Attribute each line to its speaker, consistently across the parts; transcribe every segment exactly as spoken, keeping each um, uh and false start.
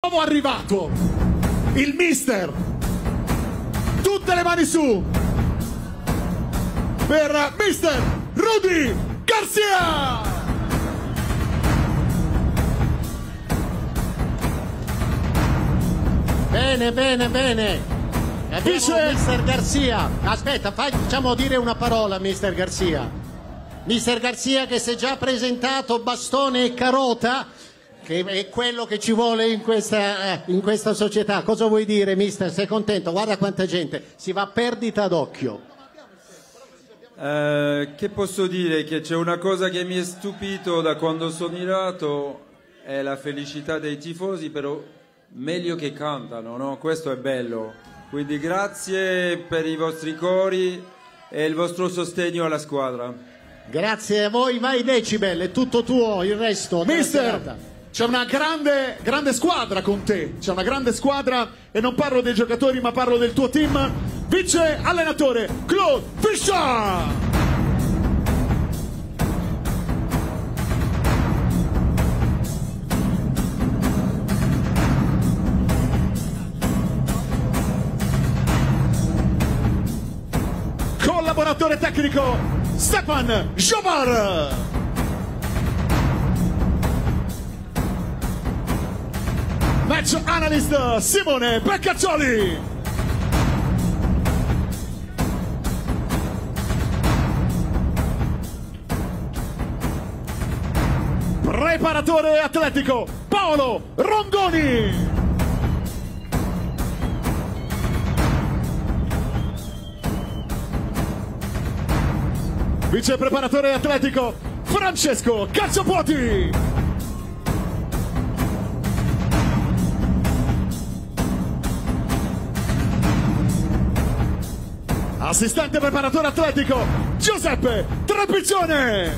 Speaker 1: nuovo arrivato, il mister. Tutte le mani su per mister Rudy Garcia.
Speaker 2: Bene, bene, bene. Abbiamo
Speaker 1: Dice...
Speaker 2: mister Garcia. Aspetta, facciamo dire una parola a mister Garcia. mister Garcia che si è già presentato bastone e carota, che è quello che ci vuole in questa, eh, in questa società. Cosa vuoi dire, mister? Sei contento? Guarda quanta gente, si va a perdita d'occhio.
Speaker 3: Eh, che posso dire? Che c'è una cosa che mi è stupito da quando sono arrivato, è la felicità dei tifosi, però meglio che cantano, no? Questo è bello. Quindi grazie per i vostri cori e il vostro sostegno alla squadra.
Speaker 2: Grazie a voi, vai Decibel, è tutto tuo, il resto.
Speaker 1: Mister, c'è una grande, grande squadra con te, c'è una grande squadra e non parlo dei giocatori ma parlo del tuo team. Vice allenatore Claude Fischer. Collaboratore tecnico Stefan Jobar. Match analyst Simone Beccaccioli. Preparatore atletico Paolo Rongoni. Vice preparatore atletico Francesco Calciopoti. Assistente preparatore atletico Giuseppe Trepiccione.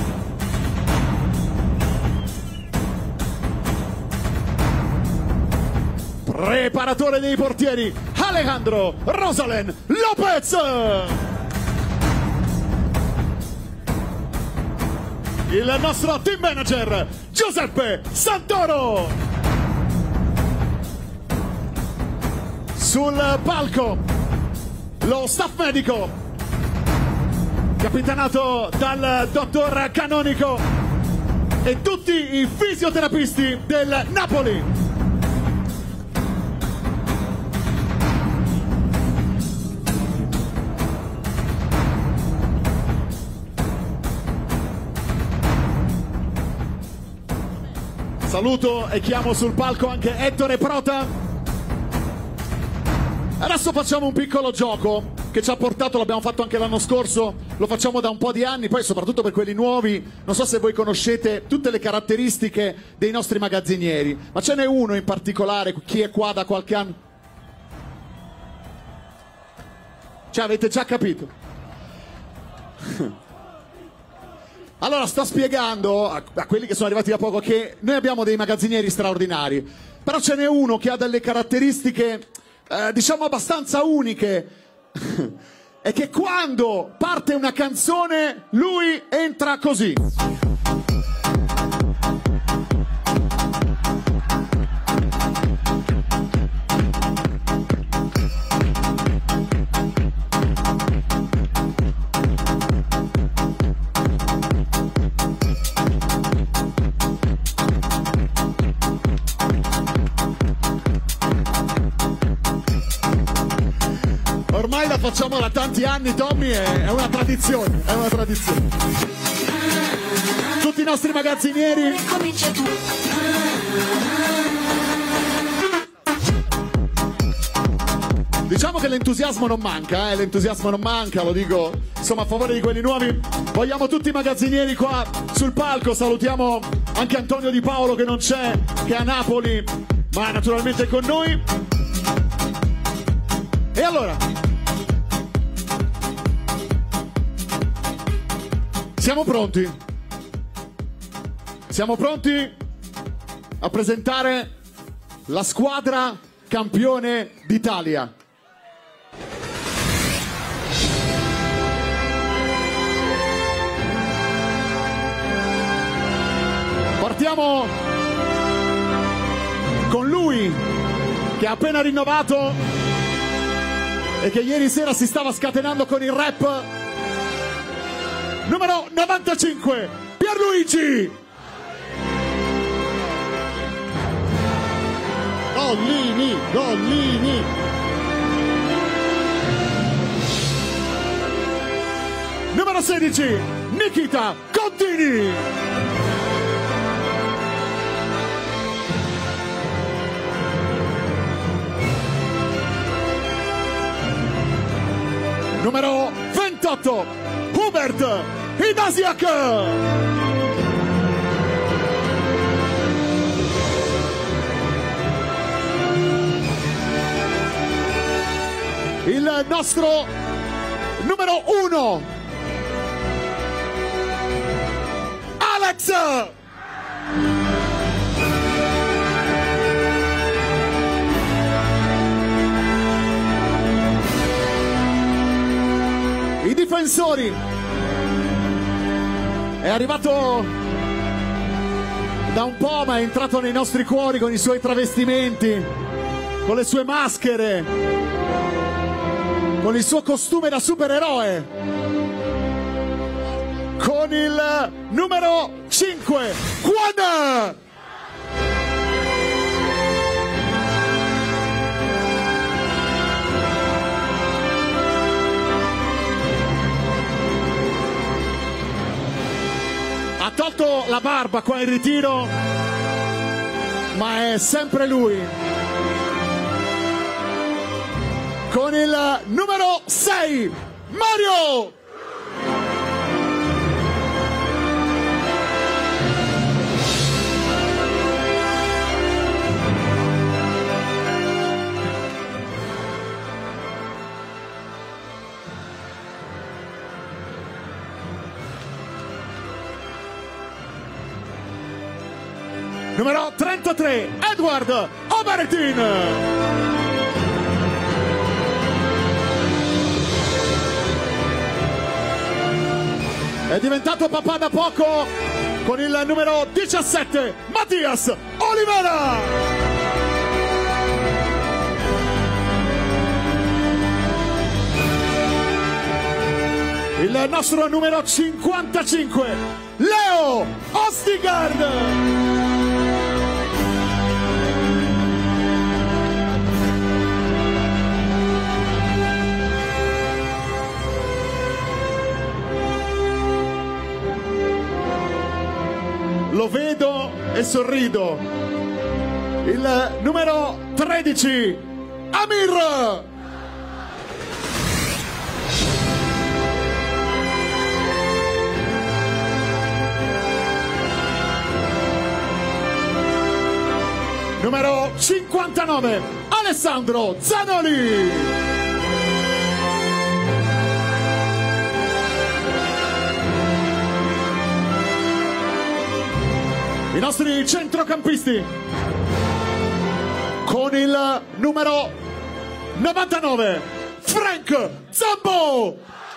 Speaker 1: Preparatore dei portieri Alejandro Rosalen Lopez. Il nostro team manager Giuseppe Santoro. Sul palco lo staff medico capitanato dal dottor Canonico e tutti i fisioterapisti del Napoli. Saluto e chiamo sul palco anche Ettore Prota. Adesso facciamo un piccolo gioco che ci ha portato, l'abbiamo fatto anche l'anno scorso, lo facciamo da un po' di anni, poi soprattutto per quelli nuovi, non so se voi conoscete tutte le caratteristiche dei nostri magazzinieri, ma ce n'è uno in particolare, chi è qua da qualche anno? Cioè avete già capito? Allora sto spiegando a, a quelli che sono arrivati da poco che noi abbiamo dei magazzinieri straordinari, però ce n'è uno che ha delle caratteristiche eh, diciamo abbastanza uniche e che quando parte una canzone lui entra così. Ormai la facciamo da tanti anni, Tommy, è una tradizione, è una tradizione. Tutti i nostri magazzinieri.
Speaker 4: Comincia tu.
Speaker 1: Diciamo che l'entusiasmo non manca, eh? L'entusiasmo non manca, lo dico insomma a favore di quelli nuovi. Vogliamo tutti i magazzinieri qua sul palco, salutiamo anche Antonio Di Paolo che non c'è, che è a Napoli, ma naturalmente è con noi. E allora, siamo pronti? Siamo pronti a presentare la squadra campione d'Italia. Partiamo con lui, che ha appena rinnovato e che ieri sera si stava scatenando con il rap. Numero novantacinque, Pierluigi
Speaker 2: Gollini, Gollini.
Speaker 1: Numero sedici, Nikita Contini. Numero ventotto, Hubert Idasiak. Il nostro numero uno, Alex. I difensori. È arrivato da un po', ma è entrato nei nostri cuori con i suoi travestimenti, con le sue maschere, con il suo costume da supereroe, con il numero cinque, Juan. Ha tolto la barba qua in ritiro, ma è sempre lui. Con il numero sei, Mario. Numero trentatré, Edward Obertin. È diventato papà da poco con il numero diciassette, Mattias Olivera. Il nostro numero cinquantacinque, Leo Ostigard. Lo vedo e sorrido. Il numero tredici, Amir. Numero cinquantanove, Alessandro Zanoli. I nostri centrocampisti con il numero novantanove, Frank Zambo.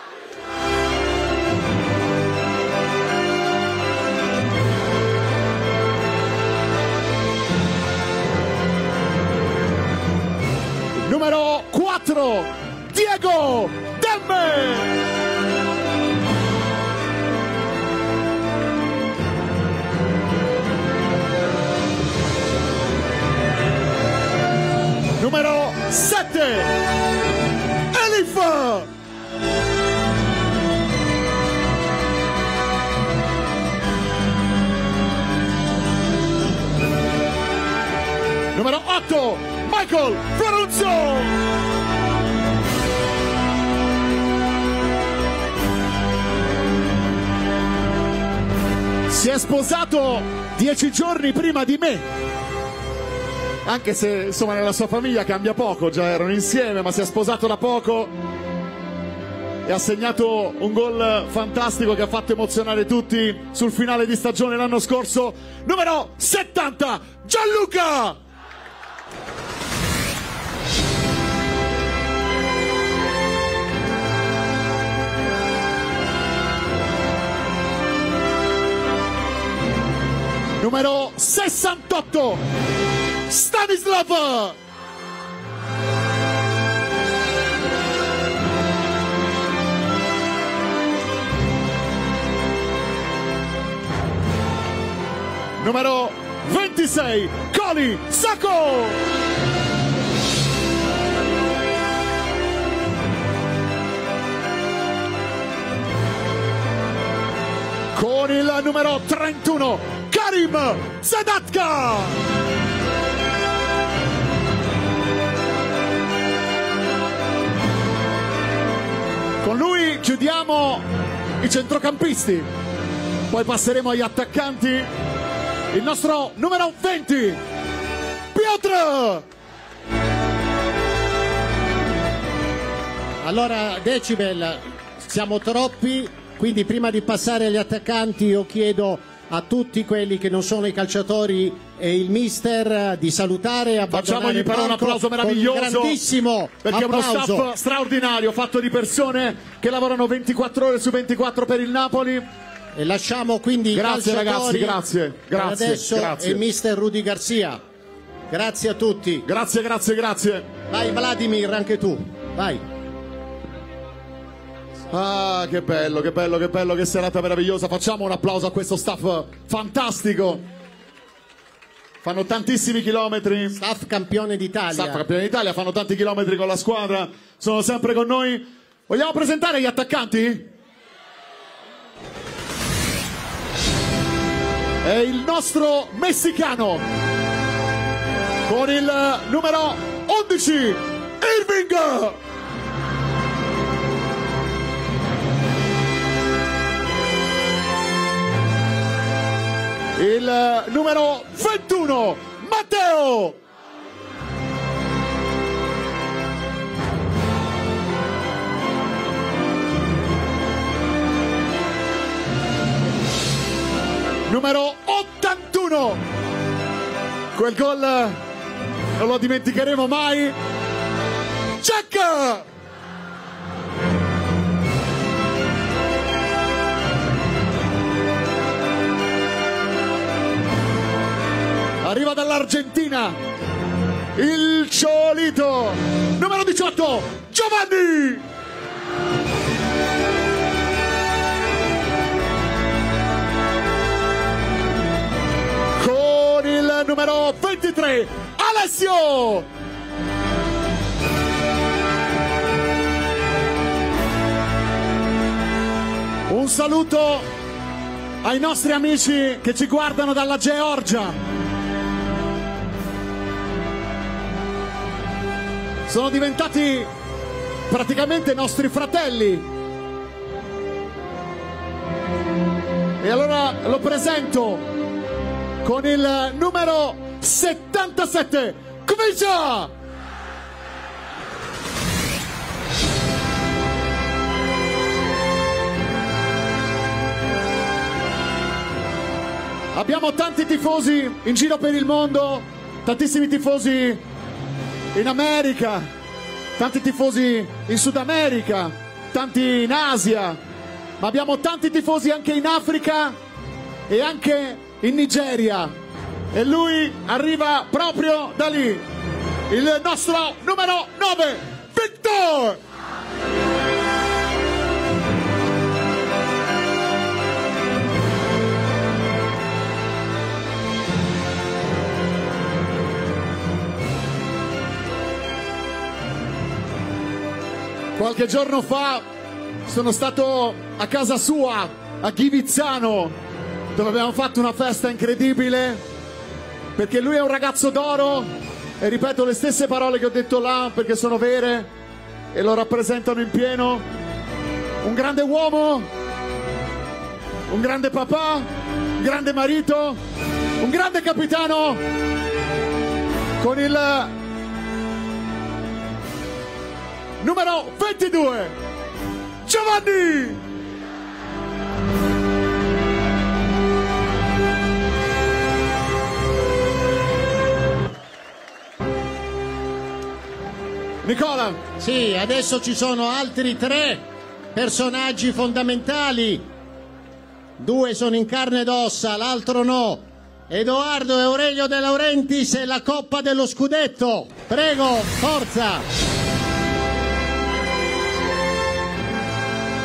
Speaker 1: Numero quattro, Diego Demme. Numero sette, Elif. Numero otto, Michael Ferruzzo. Si è sposato dieci giorni prima di me. Anche se insomma nella sua famiglia cambia poco, già erano insieme, ma si è sposato da poco e ha segnato un gol fantastico che ha fatto emozionare tutti sul finale di stagione l'anno scorso. Numero settanta, Gianluca. Numero sessantotto, Stanislav. numero ventisei, Coli Sacco. Con il numero trentuno, Karim Zedatka. Con lui chiudiamo i centrocampisti, poi passeremo agli attaccanti. Il nostro numero venti, Piotr.
Speaker 2: Allora, Decibel, siamo troppi, quindi prima di passare agli attaccanti io chiedo a tutti quelli che non sono i calciatori e il mister di salutare e
Speaker 1: facciamogli però un applauso meraviglioso,
Speaker 2: un grandissimo
Speaker 1: perché
Speaker 2: applauso.
Speaker 1: È uno staff straordinario fatto di persone che lavorano ventiquattro ore su ventiquattro per il Napoli.
Speaker 2: E lasciamo quindi
Speaker 1: grazie
Speaker 2: i
Speaker 1: ragazzi, grazie, grazie,
Speaker 2: adesso
Speaker 1: grazie.
Speaker 2: il mister Rudy Garcia. Grazie a tutti.
Speaker 1: Grazie, grazie, grazie.
Speaker 2: Vai Vladimir, anche tu. Vai.
Speaker 1: Ah, che bello, che bello, che bello, che serata meravigliosa. Facciamo un applauso a questo staff fantastico. Fanno tantissimi chilometri.
Speaker 2: Staff campione d'Italia.
Speaker 1: Staff campione d'Italia, fanno tanti chilometri con la squadra. Sono sempre con noi. Vogliamo presentare gli attaccanti? È il nostro messicano con il numero undici, Irving. Il numero ventuno, Matteo. Numero ottantuno. Quel gol non lo dimenticheremo mai. Check! Arriva dall'Argentina il Ciolito, numero diciotto, Giovanni. Con il numero ventitré, Alessio. Un saluto ai nostri amici che ci guardano dalla Georgia. Sono diventati praticamente nostri fratelli. E allora lo presento con il numero settantasette, Comincia! Abbiamo tanti tifosi in giro per il mondo, tantissimi tifosi in America, tanti tifosi in Sud America, tanti in Asia, ma abbiamo tanti tifosi anche in Africa e anche in Nigeria. E lui arriva proprio da lì, il nostro numero nove, Victor! Qualche giorno fa sono stato a casa sua, a Ghivizzano, dove abbiamo fatto una festa incredibile, perché lui è un ragazzo d'oro e ripeto le stesse parole che ho detto là perché sono vere e lo rappresentano in pieno. Un grande uomo, un grande papà, un grande marito, un grande capitano con il numero ventidue, Giovanni! Nicola!
Speaker 2: Sì, adesso ci sono altri tre personaggi fondamentali. Due sono in carne ed ossa, l'altro no. Edoardo e Aurelio De Laurentiis e la Coppa dello Scudetto. Prego, forza!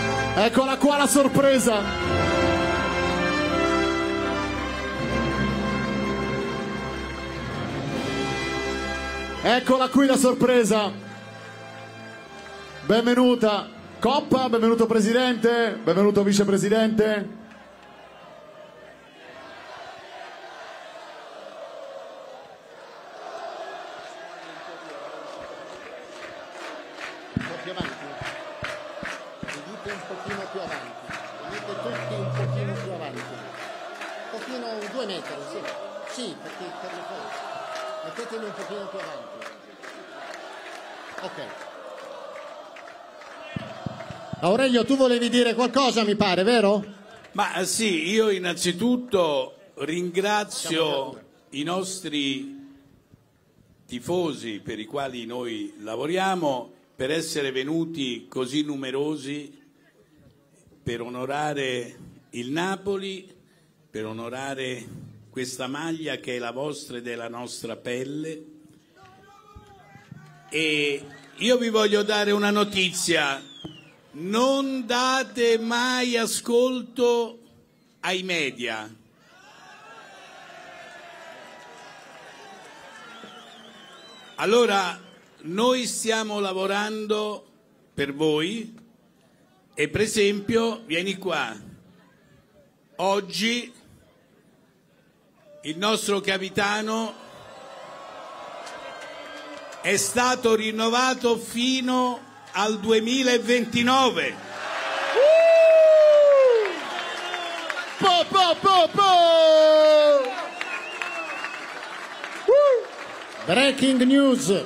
Speaker 1: Eccola qua la sorpresa. Eccola qui la sorpresa. Benvenuta Coppa, benvenuto Presidente, benvenuto Vicepresidente.
Speaker 2: Un po' più avanti. Venite un pochino più avanti. Venite tutti un pochino più avanti. Un pochino, due metri, sì. Sì, perché per le forze. Metteteli un pochino più avanti. Ok. Aurelio, tu volevi dire qualcosa, mi pare, vero?
Speaker 4: Ma sì, io innanzitutto ringrazio i nostri tifosi per i quali noi lavoriamo per essere venuti così numerosi per onorare il Napoli, per onorare questa maglia che è la vostra ed è la nostra pelle. E io vi voglio dare una notizia: non date mai ascolto ai media. Allora, noi stiamo lavorando per voi e, per esempio, vieni qua, oggi il nostro capitano è stato rinnovato fino al duemilaventinove.
Speaker 1: Uh! Po, po, po, po!
Speaker 2: Uh! Breaking news.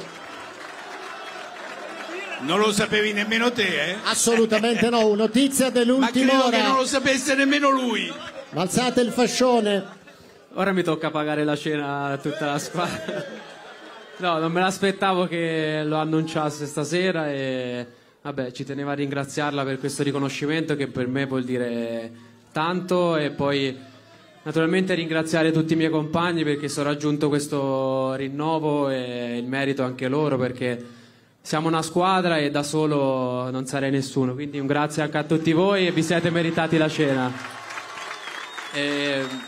Speaker 4: Non lo sapevi nemmeno te, eh?
Speaker 2: Assolutamente no, notizia
Speaker 4: Ma
Speaker 2: dell'ultima
Speaker 4: credo
Speaker 2: ora.
Speaker 4: che non lo sapesse nemmeno lui.
Speaker 2: Alzate il fascione.
Speaker 5: Ora mi tocca pagare la cena a tutta la squadra. No, non me l'aspettavo che lo annunciasse stasera e vabbè, ci tenevo a ringraziarla per questo riconoscimento che per me vuol dire tanto, e poi naturalmente ringraziare tutti i miei compagni perché sono raggiunto questo rinnovo, e il merito anche loro perché siamo una squadra e da solo non sarei nessuno, quindi un grazie anche a tutti voi e vi siete meritati la cena. E...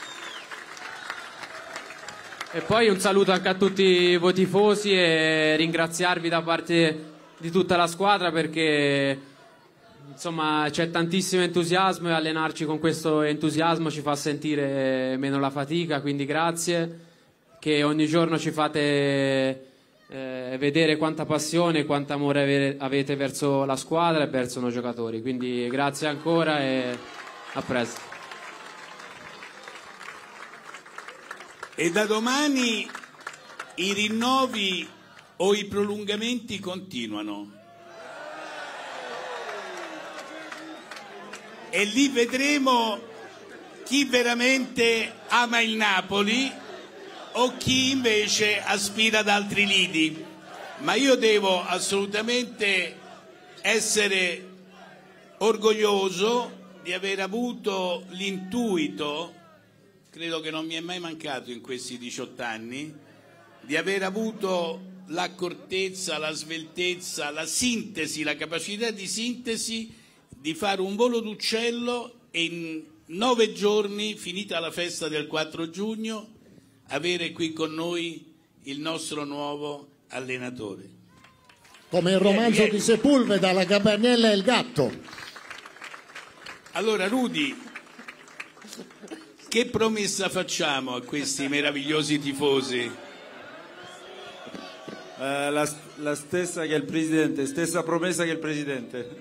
Speaker 5: E poi un saluto anche a tutti voi tifosi e ringraziarvi da parte di tutta la squadra perché insomma c'è tantissimo entusiasmo e allenarci con questo entusiasmo ci fa sentire meno la fatica, quindi grazie che ogni giorno ci fate eh, vedere quanta passione e quanto amore ave- avete verso la squadra e verso noi giocatori, quindi grazie ancora e a presto.
Speaker 4: E da domani i rinnovi o i prolungamenti continuano. E lì vedremo chi veramente ama il Napoli o chi invece aspira ad altri lidi. Ma io devo assolutamente essere orgoglioso di aver avuto l'intuito, credo che non mi è mai mancato in questi diciotto anni, di aver avuto l'accortezza, la sveltezza, la sintesi, la capacità di sintesi di fare un volo d'uccello e in nove giorni, finita la festa del quattro giugno, avere qui con noi il nostro nuovo allenatore.
Speaker 2: Come il romanzo
Speaker 4: Vieni,
Speaker 2: di Sepulveda, La Gabbaniella e il gatto.
Speaker 4: Allora, Rudy, che promessa facciamo a questi meravigliosi tifosi?
Speaker 3: Eh, la, la stessa che il Presidente, stessa promessa che il Presidente.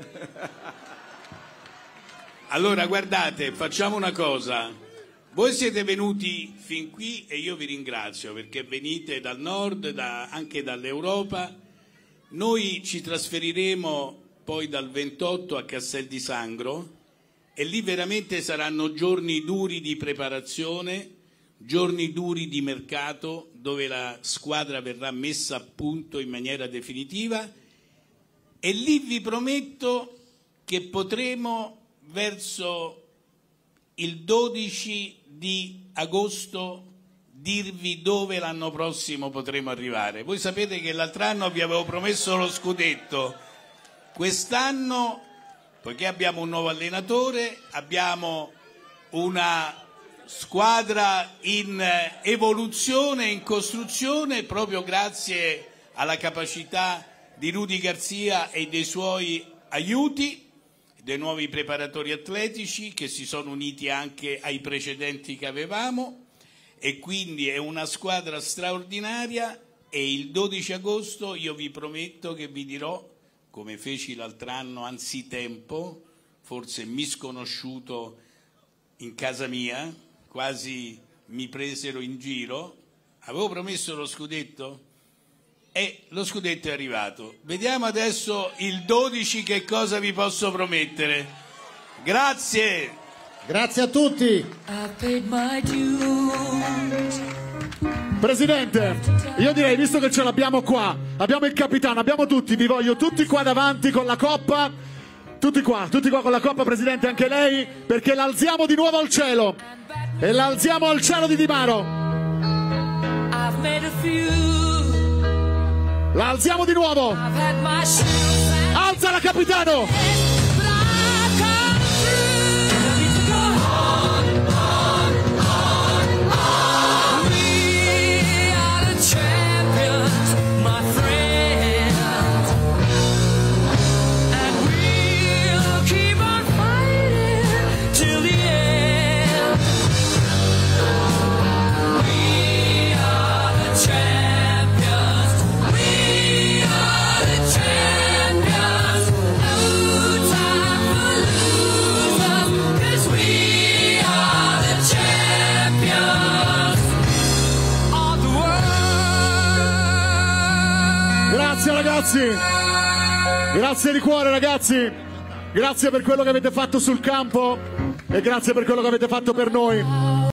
Speaker 4: Allora, guardate, facciamo una cosa. Voi siete venuti fin qui e io vi ringrazio perché venite dal nord, da, anche dall'Europa. Noi ci trasferiremo poi dal ventotto a Castel di Sangro e lì veramente saranno giorni duri di preparazione, giorni duri di mercato dove la squadra verrà messa a punto in maniera definitiva, e lì vi prometto che potremo verso il dodici di agosto dirvi dove l'anno prossimo potremo arrivare. Voi sapete che l'altro anno vi avevo promesso lo scudetto, quest'anno, poiché abbiamo un nuovo allenatore, abbiamo una squadra in evoluzione, in costruzione, proprio grazie alla capacità di Rudy Garzia e dei suoi aiuti, dei nuovi preparatori atletici che si sono uniti anche ai precedenti che avevamo, e quindi è una squadra straordinaria. E il dodici agosto io vi prometto che vi dirò, come feci l'altro anno anzitempo, forse misconosciuto in casa mia, quasi mi presero in giro, avevo promesso lo scudetto e lo scudetto è arrivato. Vediamo adesso il dodici che cosa vi posso promettere. Grazie.
Speaker 2: Grazie a tutti.
Speaker 1: Presidente, io direi, visto che ce l'abbiamo qua, abbiamo il capitano, abbiamo tutti, vi voglio tutti qua davanti con la coppa, tutti qua, tutti qua con la coppa, Presidente, anche lei, perché l'alziamo di nuovo al cielo, e l'alziamo al cielo di Di Maro. L'alziamo di nuovo. Alzala, capitano. Grazie ragazzi, grazie di cuore ragazzi, grazie per quello che avete fatto sul campo e grazie per quello che avete fatto per noi.